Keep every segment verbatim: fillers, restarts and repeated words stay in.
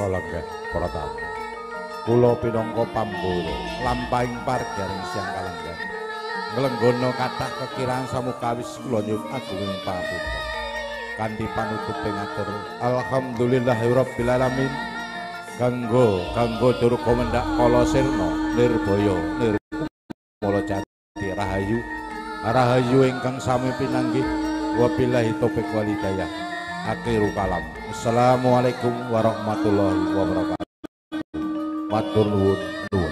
lenggah para tamu. Kula pinangka pamburu lampahing parjaring siang kalenggan. Nglenggono kathah kekirangan samukawis kula nyuwun agunging pangapunten. Kanthi panutuping atur alhamdulillahirabbil alamin. Kanggo kanggo durga mendak kala sirna nirbaya nirmala jati rahayu rahayu ingkang sami pinanggih wabillahi taufik wal hidayah. Akhirul kalam. Assalamualaikum warahmatullahi wabarakatuh. Matur nuwun nuwun.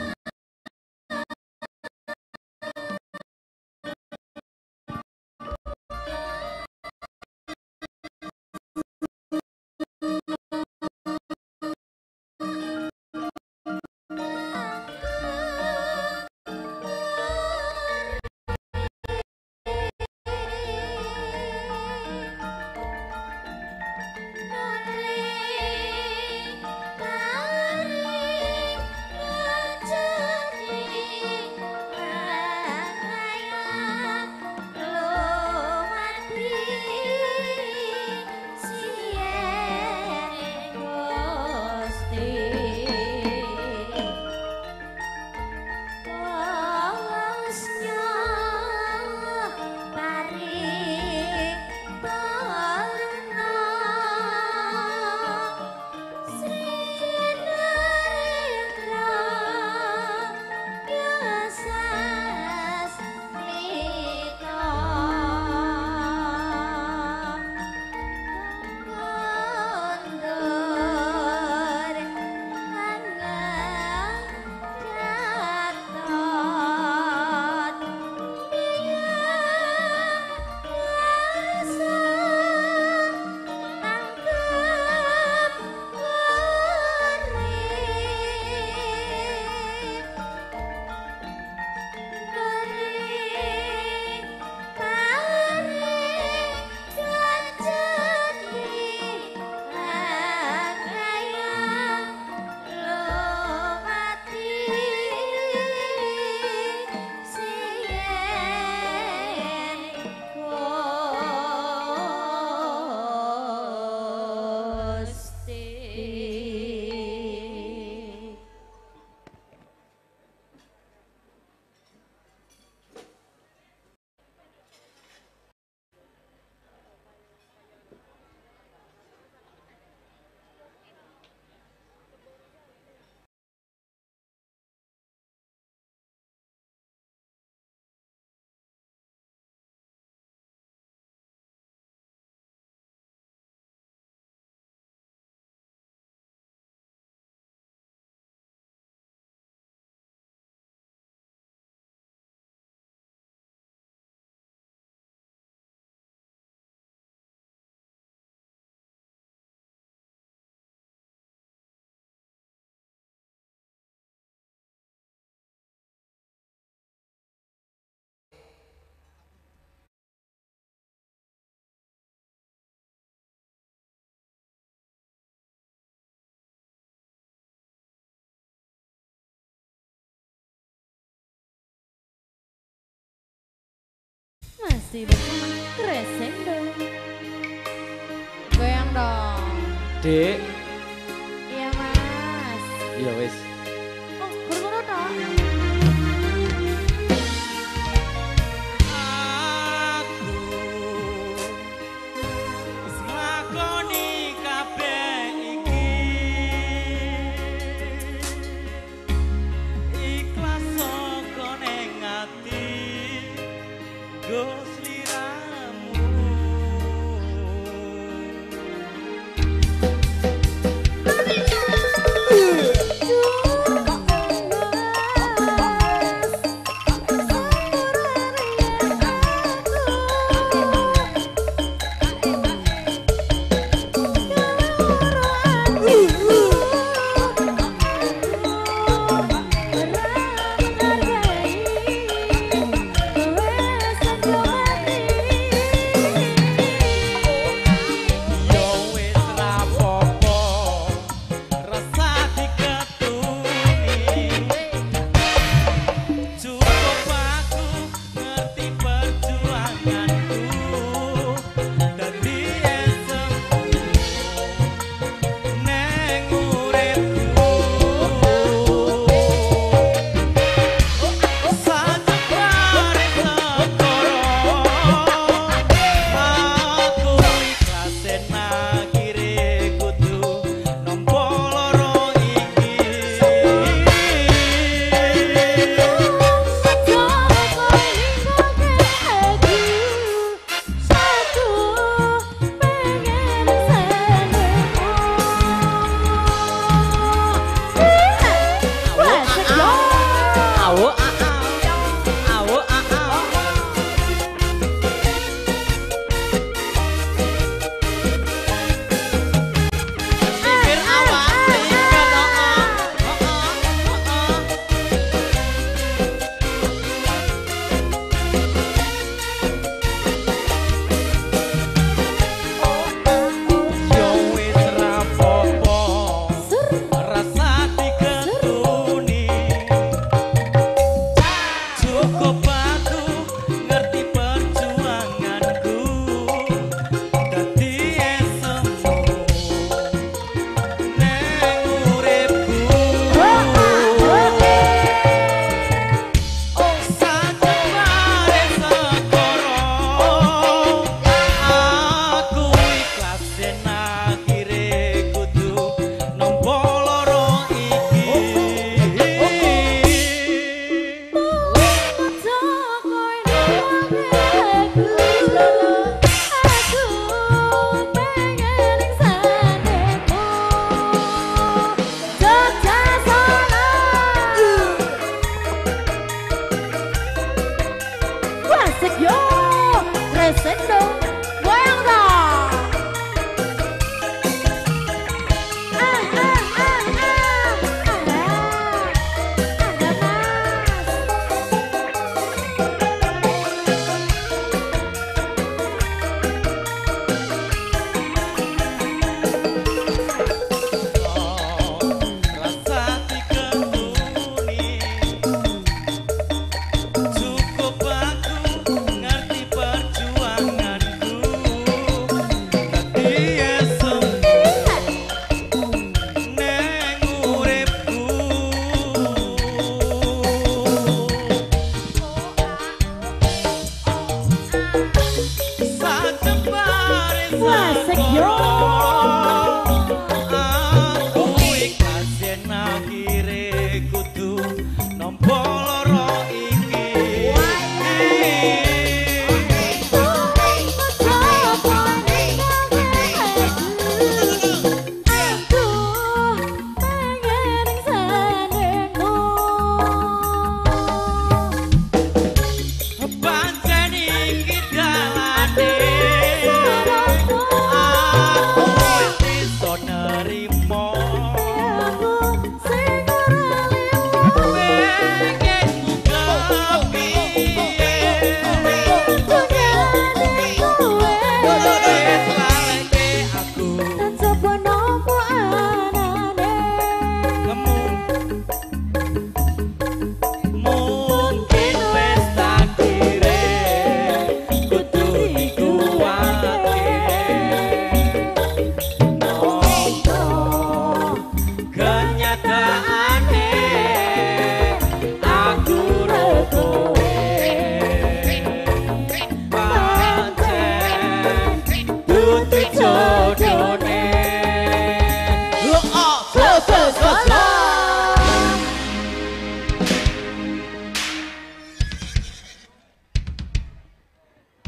Masih bersama Crescendo. Goyang dong. Dek. Iya mas. Iya wis. Oh berkono dong. Go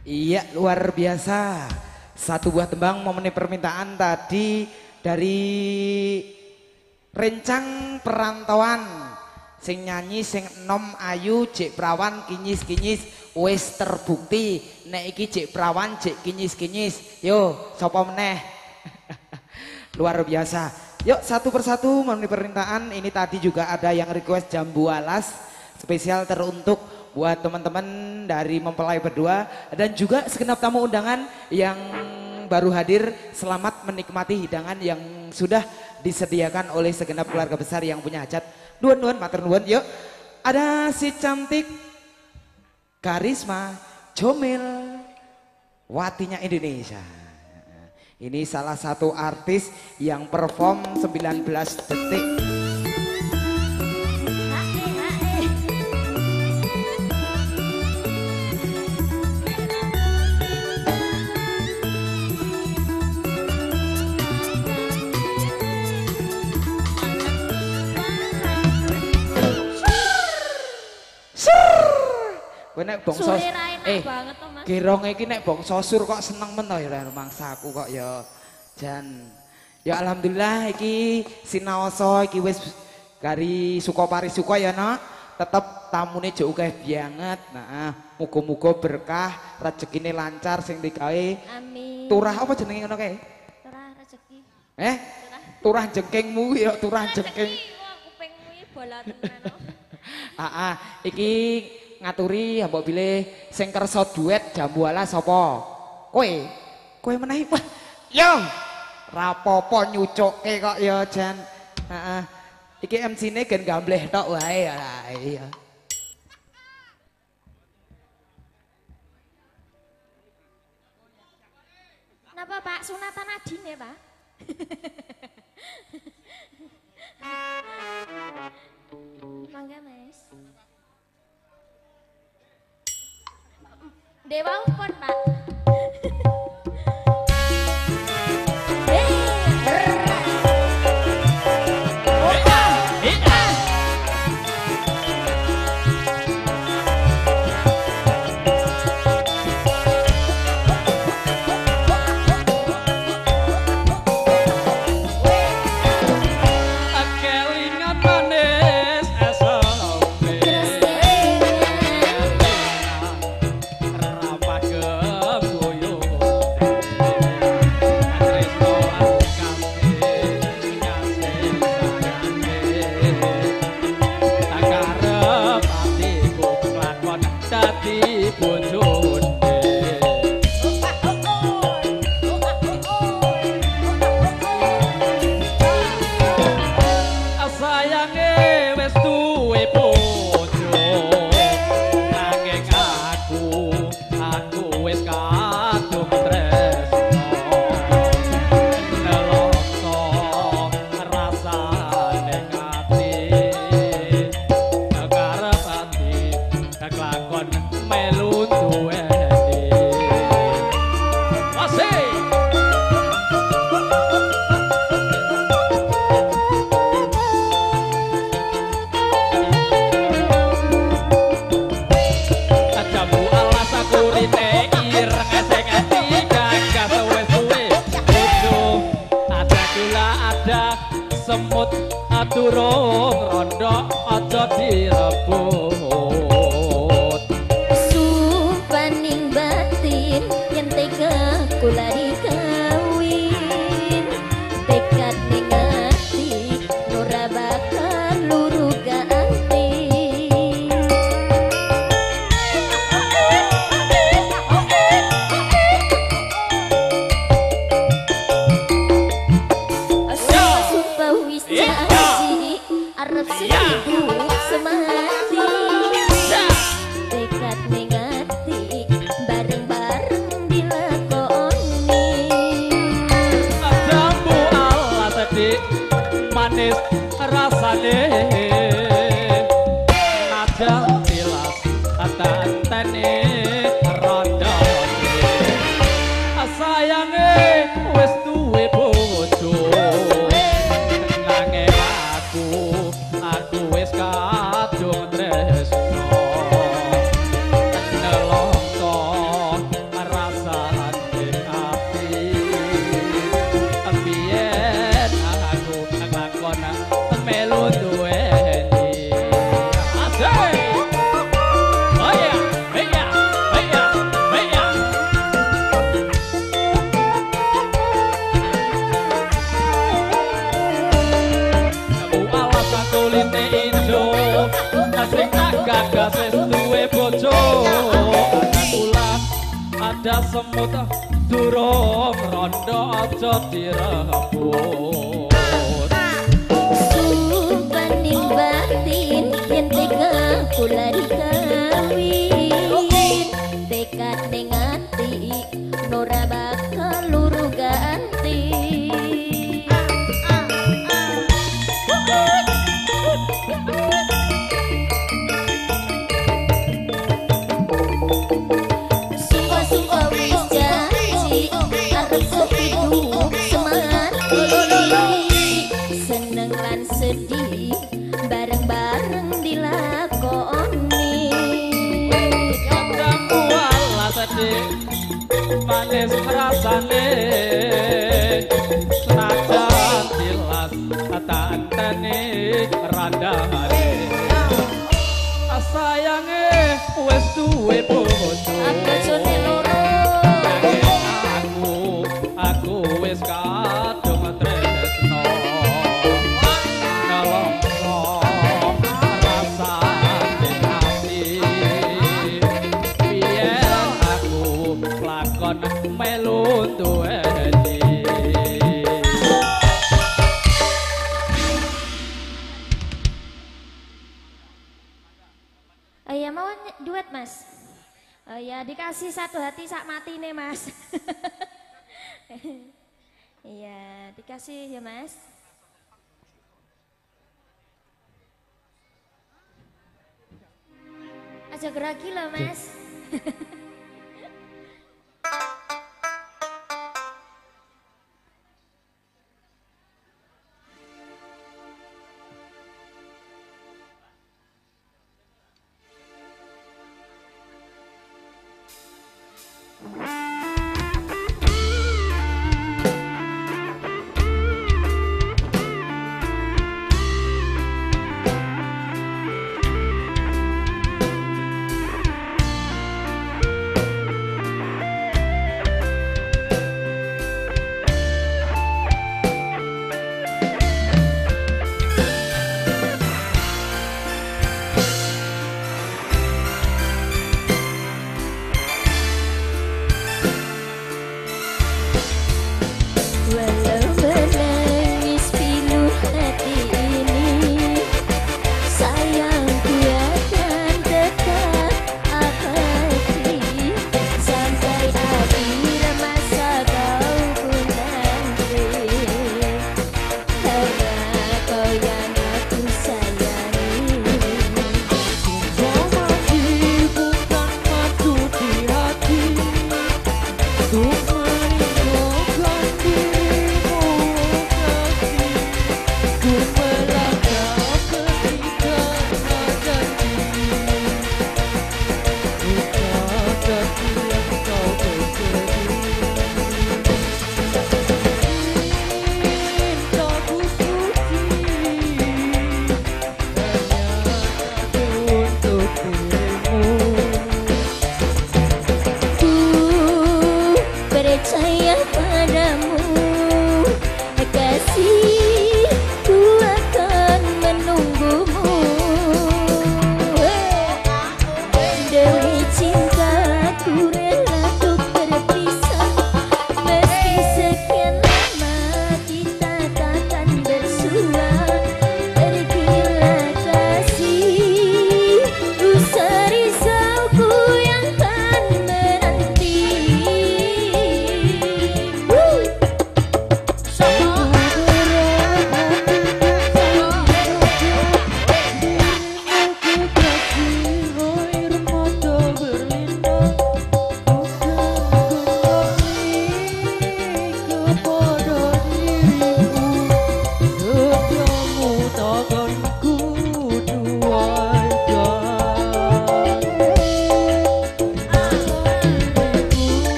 Iya, luar biasa. Satu buah tembang memenuhi permintaan tadi dari Rencang Perantauan. Sing nyanyi sing enom ayu Jek Prawan kinyis-kinyis wis terbukti nek iki Jek Prawan Jek kinyis-kinyis. Yo, sapa meneh? Luar biasa. Yuk satu persatu memenuhi permintaan. Ini tadi juga ada yang request Jambu Alas spesial teruntuk buat teman-teman dari mempelai berdua dan juga segenap tamu undangan yang baru hadir. Selamat menikmati hidangan yang sudah disediakan oleh segenap keluarga besar yang punya hajat. Nuwun-nuwun matur nuwun. Yuk ada si cantik karisma Jomil Watinya Indonesia. Ini salah satu artis yang perform sembilan belas detik. Kowe nek bangsa eh banget to, Mas. Gerong iki nek bangsa sur kok seneng men to ya mangsaku kok ya jan. Ya alhamdulillah iki sinaosa iki wis gari suka parisuka ya no. Tetep tamune jek akeh banget. Nah, muga-muga berkah, rezekine lancar sing digawe. Amin. Turah apa jenenge ngono kae? Turah rezeki. Eh? Turah jengkingmu ya turah jengking. Wah, kupingmu iki bola tenan. Ah, ah, iki ngaturi mbok pilih sing kersa duet Jambu Alas sapa? Kowe. Kowe menehi. Wah, yo. Rapopo nyucukke kok ya jan. Heeh. Iki M C-ne gen gambleh tok wae ya. Iya. Napa Pak sunatan adine, Pak? Mangga, Mas. Dewa Ukon, Pak. Semut aturung rondo aja direbut Supaning batin yen tega kula dikawin tekad ning ati ora bakal luru ganti Arab sibuk semati tekad negati bareng-bareng dilakoni ada semut durung rondo aja direbut Supaning batin yen tega kula dikawin tekad ning ati nora bakal luru ganti Sumpah-sumpah wis janji arep hidup semati seneng lan sedih bareng-bareng dilakoni kamu ala sedih manis rasane senajan tilas tantane randane sayange wis duwe bojo bojone loro aku aku wis kadung tresno nalongso rasane ati biyen aku lakon melu duweni Oh ya mau duet mas. Oh ya dikasih satu hati sak mati nih mas. Iya dikasih ya mas. Aja geragi loh mas.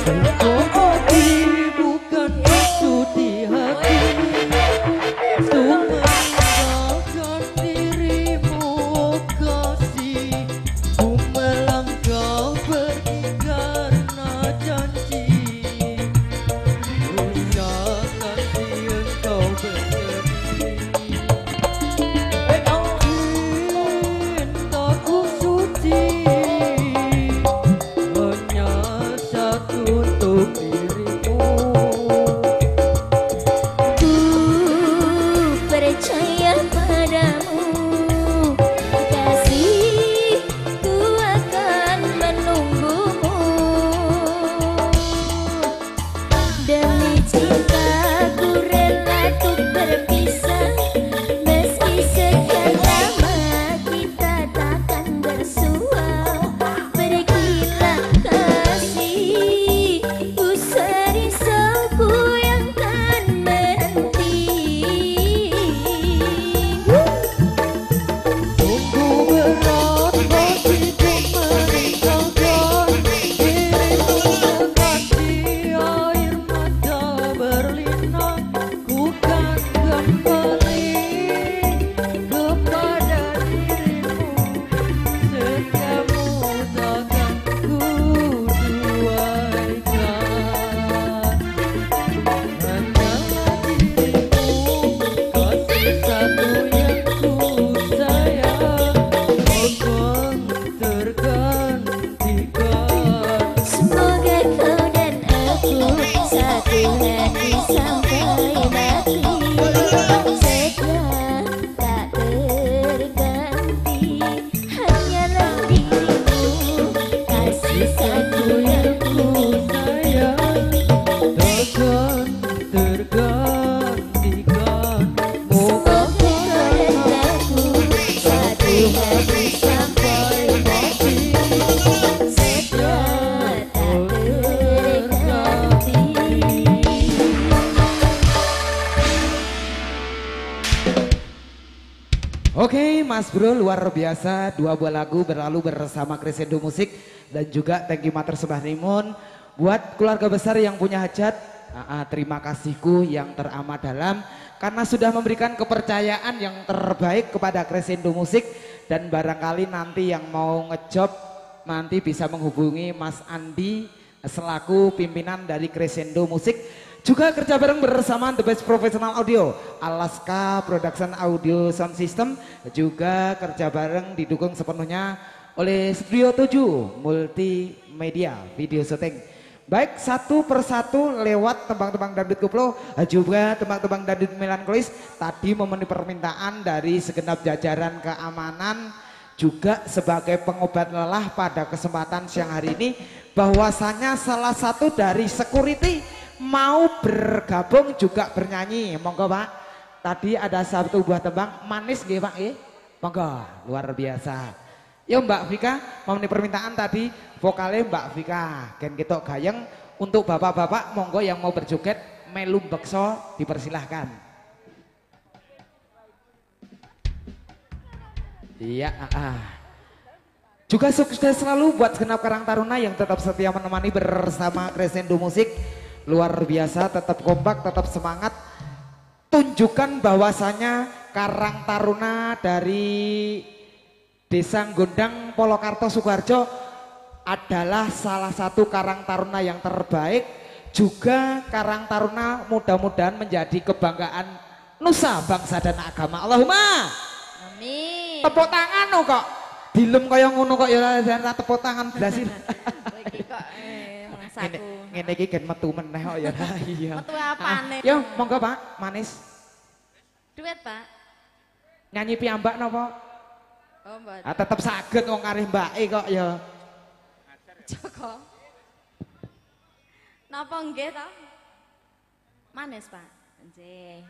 Oke Mas Bro, luar biasa, dua buah lagu berlalu bersama Crescendo Musik dan juga thank you Mater Sembah Rimun. Buat keluarga besar yang punya hajat, uh, uh, terima kasihku yang teramat dalam karena sudah memberikan kepercayaan yang terbaik kepada Crescendo Musik, dan barangkali nanti yang mau ngejob nanti bisa menghubungi Mas Andi selaku pimpinan dari Crescendo Musik. Juga kerja bareng bersama The Best Professional Audio, Alaska Production Audio Sound System, juga kerja bareng didukung sepenuhnya oleh Studio tujuh Multimedia Video Shooting. Baik, satu persatu lewat tembang-tembang dangdut koplo, juga tembang-tembang dangdut melankolis tadi memenuhi permintaan dari segenap jajaran keamanan, juga sebagai pengobat lelah pada kesempatan siang hari ini, bahwasanya salah satu dari security mau bergabung juga bernyanyi. Monggo Pak, tadi ada satu buah tembang manis nggih Pak nggih. Monggo, luar biasa. Yo Mbak Vika, memenuhi permintaan tadi vokalnya Mbak Vika. Ken ketok gayeng untuk bapak-bapak, monggo yang mau berjoget melu bekso dipersilahkan. Iya, ah. Juga sukses selalu buat segenap Karang Taruna yang tetap setia menemani bersama Crescendo Musik. Luar biasa, tetap kompak, tetap semangat. Tunjukkan bahwasanya Karang Taruna dari Desa Gondang Polokarto Sukoharjo adalah salah satu Karang Taruna yang terbaik. Juga Karang Taruna mudah-mudahan menjadi kebanggaan nusa, bangsa dan agama. Allahumma amin. Tepuk tangan no kok dilem kaya ngono kok ya ora tepuk tangan blasin. Iki kok eh mangsaku. Ngene iki gen metu meneh kok ya. Iya. Metu apane? Yo monggo Pak, manis. Duet Pak. Nyanyi piyambak napa? Oh mboten. Ah tetep saged wong kareh mbake kok ya. Joko. Napa nggih to? Manis Pak. Nggih.